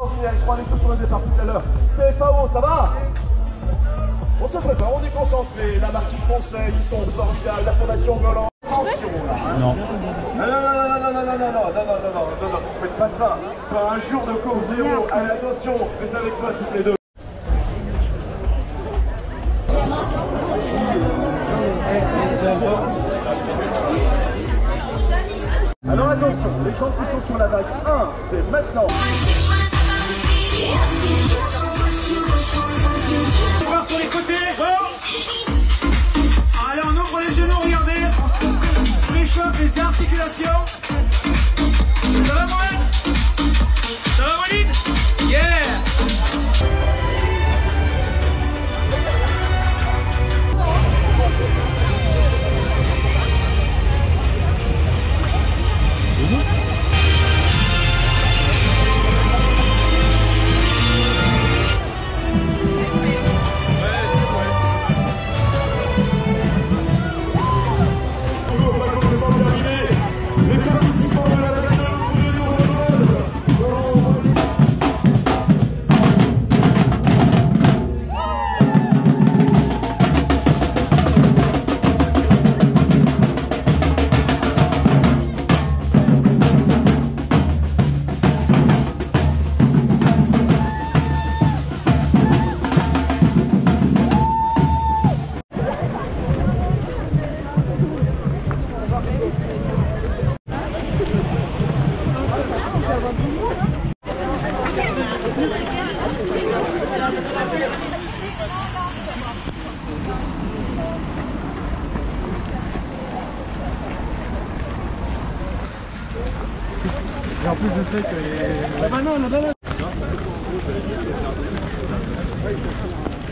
Je crois les tous sur le départ tout à l'heure. CFAO, ça va? On se prépare, on est concentré. La Martine Conseil, ils sont formidables. La Fondation Golan. Attention là. Non. Non, faites pas ça. Pas un jour de course zéro. Allez, attention, restez avec moi toutes les deux. Alors attention, les gens qui sont sur la vague 1, c'est maintenant. On part sur les côtés, bon. Allez, on ouvre les genoux, regardez. On réchauffe les articulations. Ça va, Mohamed? Ça va, Walid? Yeah! Et en plus je sais que... La banane, la banane.